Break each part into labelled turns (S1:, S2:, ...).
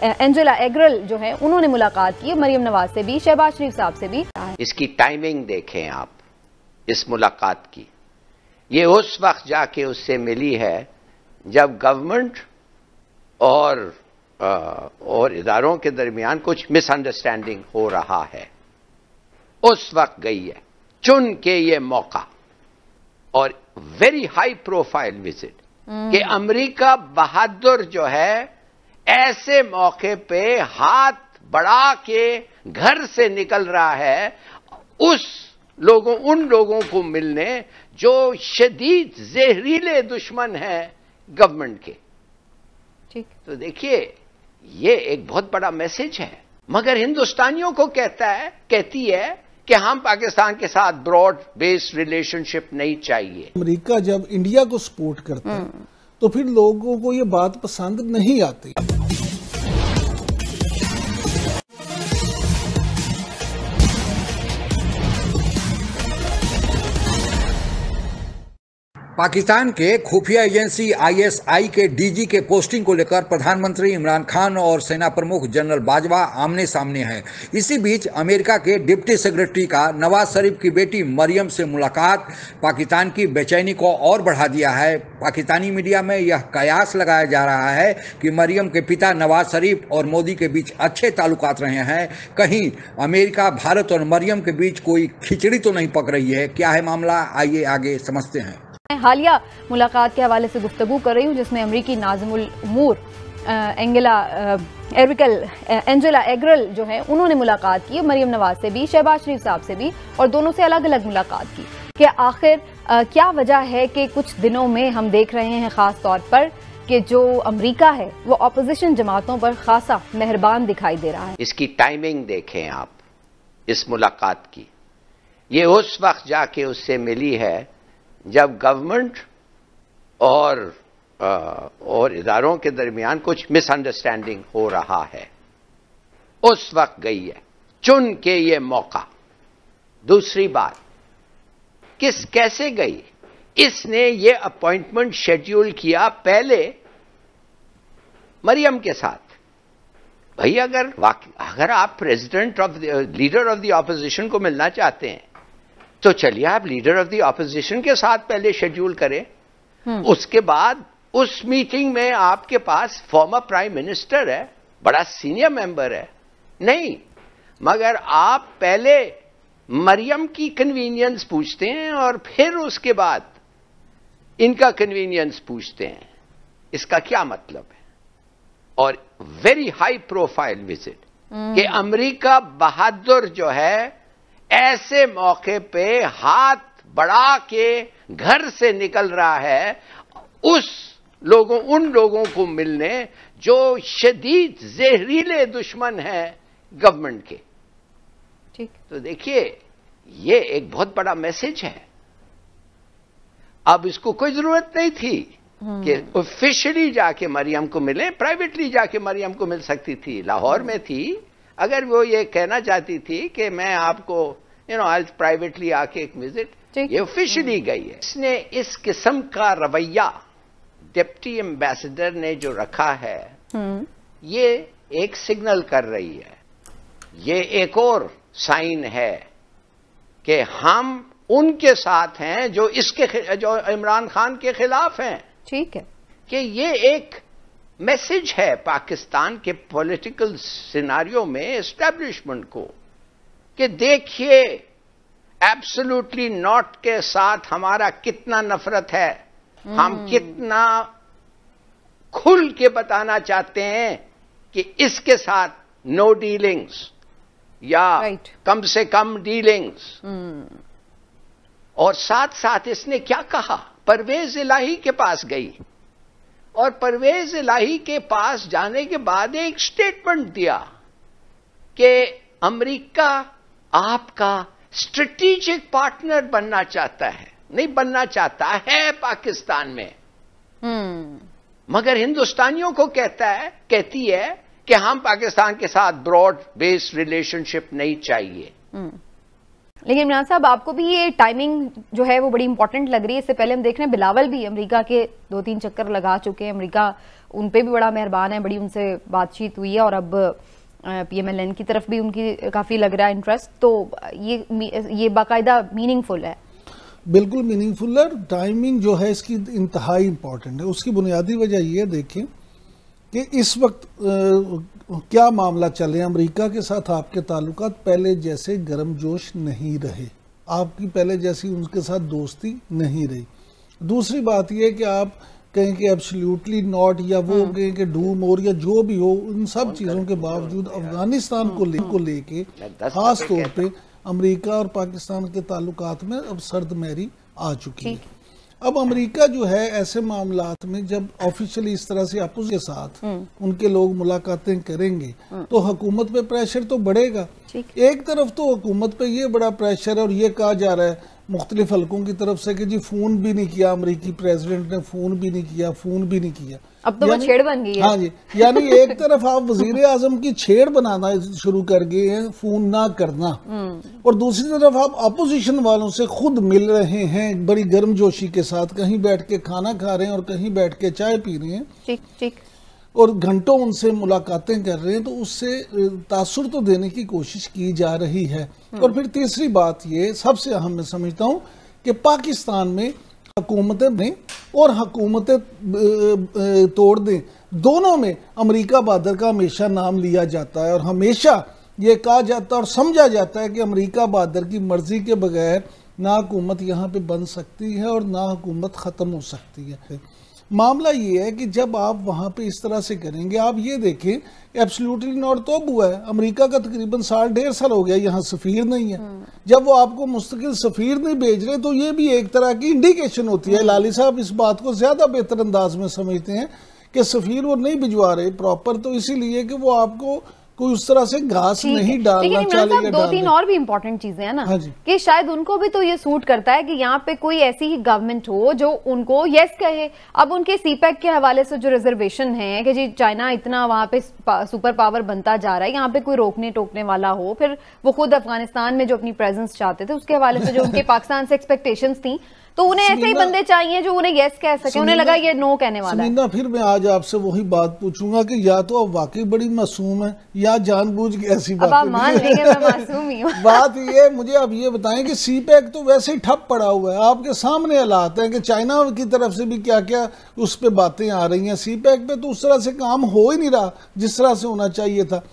S1: Angela एग्रल जो है उन्होंने मुलाकात की, मरियम नवाज से भी, शहबाज शरीफ साहब से भी।
S2: इसकी टाइमिंग देखें आप, इस मुलाकात की। ये उस वक्त जाके उससे मिली है जब गवर्नमेंट और इदारों के दरमियान कुछ मिसअंडरस्टैंडिंग हो रहा है। उस वक्त गई है, चुन के ये मौका, और वेरी हाई प्रोफाइल विजिट कि अमेरिका बहादुर जो है ऐसे मौके पे हाथ बढ़ा के घर से निकल रहा है उन लोगों को मिलने जो शदीद जहरीले दुश्मन हैं गवर्नमेंट के।
S1: ठीक,
S2: तो देखिए ये एक बहुत बड़ा मैसेज है, मगर हिंदुस्तानियों को कहती है कि हम पाकिस्तान के साथ ब्रॉड बेस्ड रिलेशनशिप नहीं चाहिए।
S3: अमेरिका जब इंडिया को सपोर्ट करता है तो फिर लोगों को ये बात पसंद नहीं आती।
S4: पाकिस्तान के खुफिया एजेंसी आईएसआई के डीजी के पोस्टिंग को लेकर प्रधानमंत्री इमरान खान और सेना प्रमुख जनरल बाजवा आमने सामने हैं। इसी बीच अमेरिका के डिप्टी सेक्रेटरी का नवाज शरीफ की बेटी मरियम से मुलाकात पाकिस्तान की बेचैनी को और बढ़ा दिया है। पाकिस्तानी मीडिया में यह कयास लगाया जा रहा है कि मरियम के पिता नवाज शरीफ और मोदी के बीच अच्छे ताल्लुकात रहे हैं। कहीं अमेरिका, भारत और मरियम के बीच कोई खिचड़ी तो नहीं पक रही है? क्या है मामला, आइए आगे समझते हैं।
S1: हालिया मुलाकात के हवाले से गुफ्तगू कर रही हूँ जिसमें अमरीकी नाज़िमुल उमूर एंजेला एग्रल जो है उन्होंने मुलाकात की, मरियम नवाज से भी, शहबाज शरीफ साहब से भी, और दोनों से अलग अलग मुलाकात की कि आखिर क्या वजह है कि कुछ दिनों में हम देख रहे हैं ख़ास तौर पर कि जो अमरीका है वो अपोजिशन जमातों पर खासा मेहरबान दिखाई दे रहा है।
S2: इसकी टाइमिंग देखें आप, इस मुलाकात की। ये उस वक्त जाके उससे मिली है जब गवर्नमेंट और इदारों के दरमियान कुछ मिसअंडरस्टैंडिंग हो रहा है। उस वक्त गई है, चुन के ये मौका। दूसरी बात, कैसे गई? इसने ये अपॉइंटमेंट शेड्यूल किया पहले मरियम के साथ। भाई अगर आप लीडर ऑफ द ऑपोजिशन को मिलना चाहते हैं तो चलिए आप लीडर ऑफ द ऑपोजिशन के साथ पहले शेड्यूल करें। उसके बाद उस मीटिंग में आपके पास फॉर्मर प्राइम मिनिस्टर है, बड़ा सीनियर मेंबर है, नहीं, मगर आप पहले मरियम की कन्वीनियंस पूछते हैं और फिर उसके बाद इनका कन्वीनियंस पूछते हैं। इसका क्या मतलब है? और वेरी हाई प्रोफाइल विजिट कि अमेरिका बहादुर जो है ऐसे मौके पे हाथ बढ़ा के घर से निकल रहा है उन लोगों को मिलने जो शदीद जहरीले दुश्मन हैं गवर्नमेंट के।
S1: ठीक,
S2: तो देखिए ये एक बहुत बड़ा मैसेज है। अब इसको कोई जरूरत नहीं थी कि ऑफिशियली जाके मरियम को मिले, प्राइवेटली जाके मरियम को मिल सकती थी, लाहौर में थी। अगर वो ये कहना चाहती थी कि मैं आपको आज प्राइवेटली आके एक विजिट, ये ऑफिशियली गई है। इसने इस किस्म का रवैया डिप्टी एम्बेसडर ने जो रखा है ये एक सिग्नल कर रही है, ये एक और साइन है कि हम उनके साथ हैं जो इमरान खान के खिलाफ हैं।
S1: ठीक है,
S2: कि ये एक मैसेज है पाकिस्तान के पॉलिटिकल सिनारियो में एस्टैब्लिशमेंट को कि देखिए एब्सोल्युटली नॉट के साथ हमारा कितना नफरत है, हम कितना खुल के बताना चाहते हैं कि इसके साथ नो डीलिंग्स या कम से कम डीलिंग्स। और साथ साथ इसने क्या कहा, परवेज इलाही के पास गई और परवेज इलाही के पास जाने के बाद एक स्टेटमेंट दिया कि अमेरिका आपका स्ट्रेटेजिक पार्टनर बनना चाहता है, नहीं बनना चाहता है पाकिस्तान में, मगर हिंदुस्तानियों को कहती है कि हम पाकिस्तान के साथ ब्रॉड बेस्ड रिलेशनशिप नहीं चाहिए।
S1: लेकिन इमरान साहब, आपको भी ये टाइमिंग जो है वो बड़ी इंपॉर्टेंट लग रही है? इससे पहले हम देख रहे हैं बिलावल भी अमेरिका के 2-3 चक्कर लगा चुके हैं, अमेरिका उन पे भी बड़ा मेहरबान है, बड़ी उनसे बातचीत हुई है और अब PMLN की तरफ भी उनकी काफ़ी लग रहा है इंटरेस्ट, तो ये बाकायदा मीनिंगफुल है?
S3: बिल्कुल मीनिंगफुल है। टाइमिंग जो है इसकी इंतहाई इम्पॉर्टेंट है। उसकी बुनियादी वजह ये देखें कि इस वक्त क्या मामला चल रहे हैं। अमेरिका के साथ आपके ताल्लुकात पहले जैसे गर्मजोश नहीं रहे, आपकी पहले जैसी उनके साथ दोस्ती नहीं रही। दूसरी बात यह कि आप कहें कि एब्सोल्युटली नॉट, या वो कहें कि डू मोर, या जो भी हो, उन सब चीज़ों के बावजूद अफगानिस्तान को लेके खास तौर पे अमेरिका और पाकिस्तान के ताल्लुकात में अब सर्द महरी आ चुकी है। अब अमेरिका जो है ऐसे मामलात में जब ऑफिशियली इस तरह से अपोज के साथ उनके लोग मुलाकातें करेंगे तो हुकूमत पे प्रेशर तो बढ़ेगा। एक तरफ तो हुकूमत पे ये बड़ा प्रेशर है और ये कहा जा रहा है मुख्तलिफ हलकों की तरफ से कि जी फोन भी नहीं किया अमेरिकी प्रेसिडेंट ने, फोन भी नहीं किया।
S1: अब तो वो छेड़ बन गई है।
S3: हाँ जी, यानी एक तरफ आप वजीर आजम की छेड़ बनाना शुरू कर गए हैं, फोन ना करना, और दूसरी तरफ आप अपोजिशन वालों से खुद मिल रहे हैं बड़ी गर्मजोशी के साथ, कहीं बैठ के खाना खा रहे हैं और कहीं बैठ के चाय पी रहे हैं।
S1: ठीक।
S3: और घंटों उनसे मुलाकातें कर रहे हैं, तो उससे तासुर तो देने की कोशिश की जा रही है। और फिर तीसरी बात ये सबसे अहम मैं समझता हूँ कि पाकिस्तान में हुकूमतें दें और हुकूमतें तोड़ दें, दोनों में अमेरिका बहादुर का हमेशा नाम लिया जाता है और हमेशा ये कहा जाता है और समझा जाता है कि अमेरिका बहादुर की मर्जी के बगैर ना हुकूमत यहाँ पे बन सकती है और ना हुकूमत ख़त्म हो सकती है। मामला ये है कि जब आप वहाँ पे इस तरह से करेंगे, आप ये देखें एब्सोल्युटली नॉट तो अब हुआ है, अमेरिका का तकरीबन 1.5 साल हो गया यहाँ सफ़ीर नहीं है। जब वो आपको मुस्तकिल सफ़ीर नहीं भेज रहे तो ये भी एक तरह की इंडिकेशन होती है। लाली साहब इस बात को ज़्यादा बेहतर अंदाज में समझते हैं कि सफ़ीर वो नहीं भिजवा रहे प्रॉपर, तो इसीलिए कि वो आपको कोई उस तरह से घास नहीं डालना चाहिए।
S1: 2-3 और भी इंपॉर्टेंट चीजें हैं ना,
S3: हाँ
S1: कि शायद उनको भी तो ये सूट करता है कि यहाँ पे कोई ऐसी ही गवर्नमेंट हो जो उनको यस कहे। अब उनके सीपैक के हवाले से जो रिजर्वेशन है कि जी चाइना इतना वहाँ पे सुपर पावर बनता जा रहा है, यहाँ पे कोई रोकने टोकने वाला हो, फिर वो खुद अफगानिस्तान में जो अपनी प्रेजेंस चाहते थे उसके हवाले से जो उनके पाकिस्तान से एक्सपेक्टेशंस थी, तो उन्हें ऐसे ही बंदे चाहिए जो उन्हें यस कह सके, उन्हें लगा ये नो कहने वाला है।
S3: फिर मैं आज आपसे वही बात पूछूंगा कि या तो अब वाकई बड़ी मासूम है या जानबूझ के ऐसी बात
S1: मान लेंगे मैं मासूम ही हूं।
S3: बात ये मुझे अब ये बताएं कि सीपैक तो वैसे ही ठप पड़ा हुआ है, आपके सामने हालात है कि चाइना की तरफ से भी क्या क्या उस पर बातें आ रही हैं। सीपैक पे तो उस तरह से काम हो ही नहीं रहा जिस तरह से होना चाहिए था।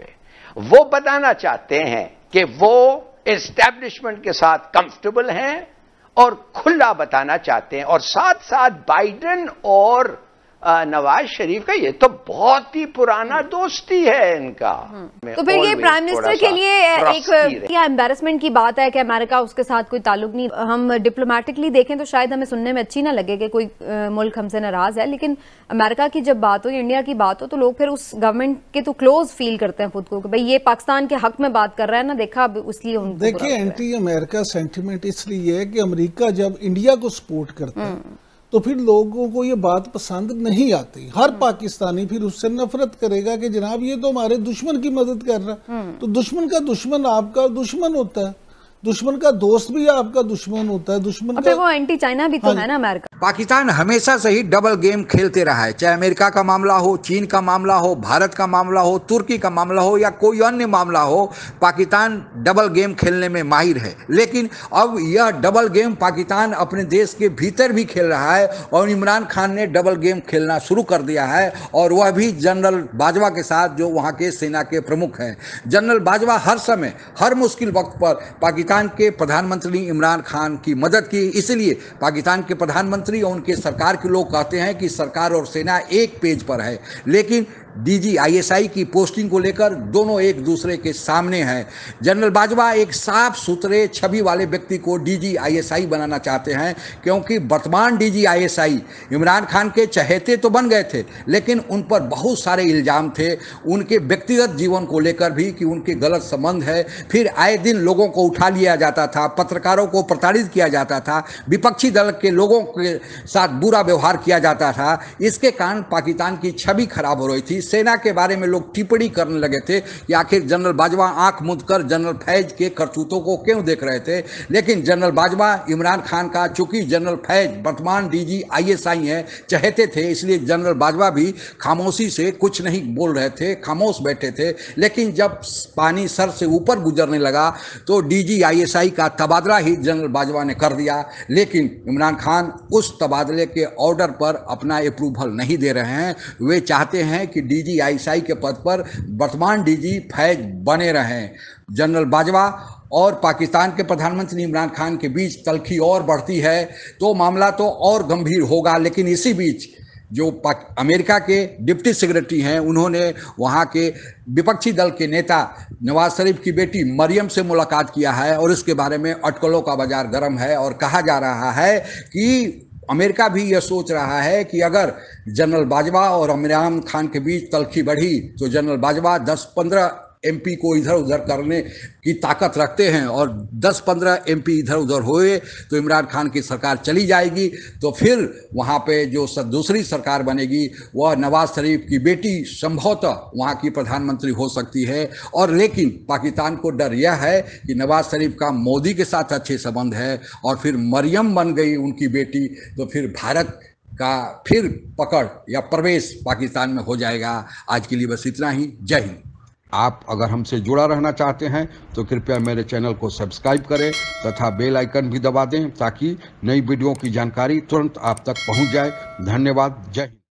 S2: वो बताना चाहते हैं कि वो एस्टैब्लिशमेंट के साथ कंफर्टेबल हैं और खुला बताना चाहते हैं, और साथ साथ बाइडेन और नवाज शरीफ का ये तो बहुत ही पुराना दोस्ती है इनका।
S1: तो फिर ये प्राइम मिनिस्टर के लिए एक एम्बैरेसमेंट की बात है कि अमेरिका उसके साथ कोई ताल्लुक नहीं। हम डिप्लोमेटिकली देखें तो शायद हमें सुनने में अच्छी ना लगे कि कोई मुल्क हमसे नाराज है, लेकिन अमेरिका की जब बात हो, इंडिया की बात हो, तो लोग फिर उस गवर्नमेंट के तो क्लोज फील करते हैं खुद को कि भाई ये पाकिस्तान के हक में बात कर रहा है ना, देखा अब इसलिए
S3: देखिए एंटी अमेरिका सेंटिमेंट इसलिए है कि अमेरिका जब इंडिया को सपोर्ट करता है तो फिर लोगों को ये बात पसंद नहीं आती। हर पाकिस्तानी फिर उससे नफरत करेगा कि जनाब ये तो हमारे दुश्मन की मदद कर रहा है। तो दुश्मन का दुश्मन आपका दुश्मन होता है, दुश्मन का दोस्त भी आपका दुश्मन होता है, दुश्मन का
S1: वो एंटी चाइना भी तो है ना अमेरिका।
S4: पाकिस्तान हमेशा से ही डबल गेम खेलते रहा है, चाहे अमेरिका का मामला हो, चीन का मामला हो, भारत का मामला हो, तुर्की का मामला हो या कोई अन्य मामला हो, पाकिस्तान डबल गेम खेलने में माहिर है। लेकिन अब यह डबल गेम पाकिस्तान अपने देश के भीतर भी खेल रहा है और इमरान खान ने डबल गेम खेलना शुरू कर दिया है, और वह भी जनरल बाजवा के साथ जो वहाँ के सेना के प्रमुख हैं। जनरल बाजवा हर समय हर मुश्किल वक्त पर पाकिस्तान के प्रधानमंत्री इमरान खान की मदद की, इसलिए पाकिस्तान के प्रधानमंत्री और उनके सरकार के लोग कहते हैं कि सरकार और सेना एक पेज पर है, लेकिन डीजी आईएसआई की पोस्टिंग को लेकर दोनों एक दूसरे के सामने हैं। जनरल बाजवा एक साफ सुथरे छवि वाले व्यक्ति को डीजी आईएसआई बनाना चाहते हैं, क्योंकि वर्तमान डीजी आईएसआई इमरान खान के चहेते तो बन गए थे, लेकिन उन पर बहुत सारे इल्ज़ाम थे उनके व्यक्तिगत जीवन को लेकर भी कि उनके गलत संबंध है। फिर आए दिन लोगों को उठा लिया जाता था, पत्रकारों को प्रताड़ित किया जाता था, विपक्षी दल के लोगों के साथ बुरा व्यवहार किया जाता था। इसके कारण पाकिस्तान की छवि खराब हो रही थी। सेना के बारे में लोग टिप्पणी करने लगे थे कि आखिर जनरल बाजवा आंख मूंद कर जनरल फैज के करतूतों को क्यों देख रहे थे। लेकिन जनरल बाजवा इमरान खान का, चूंकि जनरल फैज वर्तमान डीजी ISI हैं, चाहते थे, इसलिए जनरल बाजवा भी खामोशी से कुछ नहीं बोल रहे थे, खामोश बैठे थे। लेकिन जब पानी सर से ऊपर गुजरने लगा तो डीजी ISI का तबादला ही जनरल बाजवा ने कर दिया। लेकिन इमरान खान उस तबादले के ऑर्डर पर अपना अप्रूवल नहीं दे रहे हैं। वे चाहते हैं कि डीजी ISI के पद पर वर्तमान डीजी फैज बने रहें। जनरल बाजवा और पाकिस्तान के प्रधानमंत्री इमरान खान के बीच तल्खी और बढ़ती है तो मामला तो और गंभीर होगा। लेकिन इसी बीच जो अमेरिका के डिप्टी सेक्रेटरी हैं, उन्होंने वहाँ के विपक्षी दल के नेता नवाज शरीफ की बेटी मरियम से मुलाकात किया है और इसके बारे में अटकलों का बाजार गर्म है। और कहा जा रहा है कि अमेरिका भी यह सोच रहा है कि अगर जनरल बाजवा और इमरान खान के बीच तल्खी बढ़ी तो जनरल बाजवा 10-15 MP को इधर उधर करने की ताकत रखते हैं और 10-15 MP इधर उधर हुए तो इमरान खान की सरकार चली जाएगी। तो फिर वहाँ पे जो दूसरी सरकार बनेगी वह नवाज शरीफ की बेटी संभवतः वहाँ की प्रधानमंत्री हो सकती है। और लेकिन पाकिस्तान को डर यह है कि नवाज शरीफ का मोदी के साथ अच्छे संबंध है और फिर मरियम बन गई उनकी बेटी तो फिर भारत का फिर पकड़ या प्रवेश पाकिस्तान में हो जाएगा। आज के लिए बस इतना ही। जय हिंद।
S5: आप अगर हमसे जुड़ा रहना चाहते हैं तो कृपया मेरे चैनल को सब्सक्राइब करें तथा बेल आइकन भी दबा दें ताकि नई वीडियो की जानकारी तुरंत आप तक पहुंच जाए। धन्यवाद। जय हिंद।